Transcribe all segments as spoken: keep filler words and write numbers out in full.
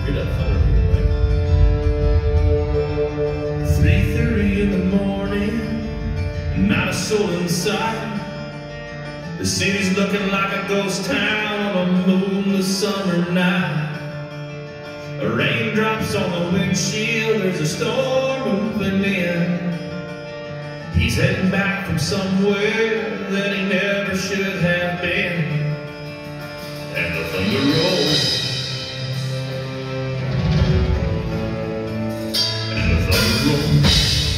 Hear that thunder here, right? three thirty in the morning, not a soul in sight. The city's looking like a ghost town on a moonless summer night. Raindrops on the windshield, there's a storm moving in. He's heading back from somewhere that he never should have been. And the thunder rolls, and the thunder rolls.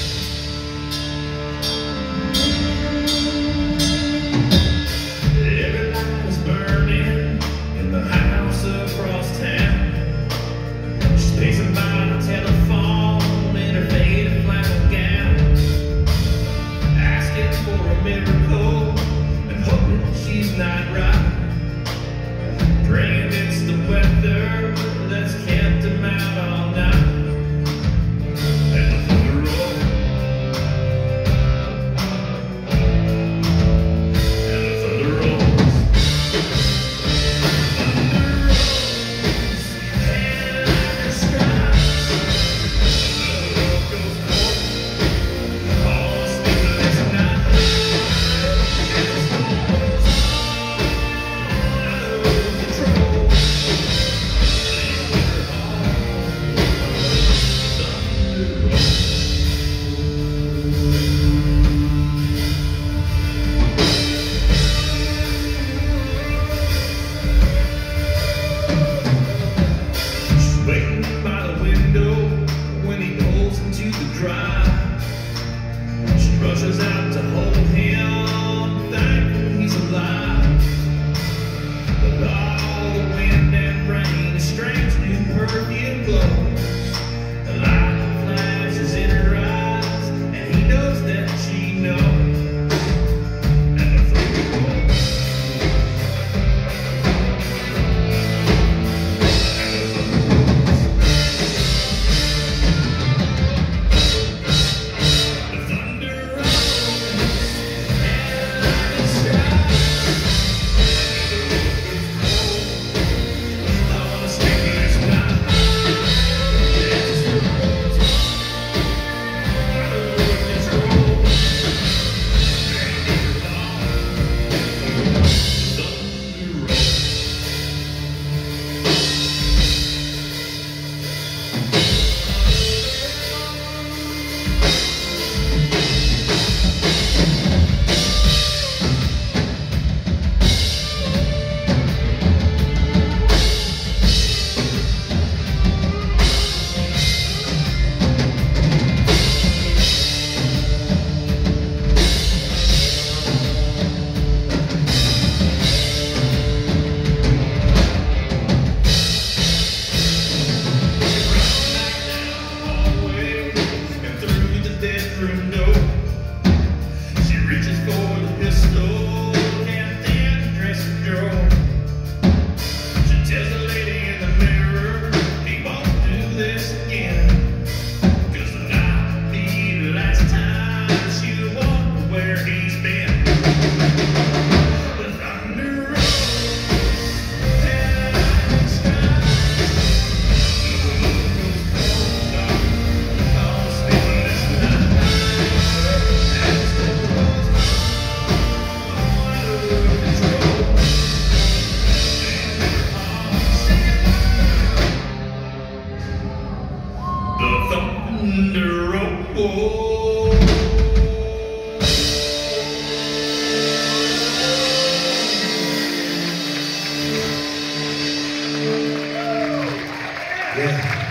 Every light is burning in the house across town. She's pacing by the telephone in her faded flannel gown, asking for a miracle and hoping she's not right, praying it's the weather that's kept him out all night. And the thunder rolls, and the thunder rolls, thunder rolls, and like a strike, the world goes cold, all sleepless night. Waiting by the window when he pulls into the drive. She rushes out to hold him, thankful he's alive. But all the wind and rain, a strange new perfume glows. The light flashes in her eyes, and he knows that she knows. And the thunder rolls, and the thunder rolls. The thunder rolls, and like a strike, the road goes cold, all the sleepless night. It's the road's out of control, and you're on. The thunder rolls. And through the bedroom door, she reaches for the pistol, can't then dress her drawer. She tells the lady in the mirror he won't do this again, 'cause tonight will be the last time she'll wonder where he's been. The thunder rolls, and like a strike, the world goes cold dark, all sleepless night. As the road's out of control, and you're on. The thunder rolls. Yeah.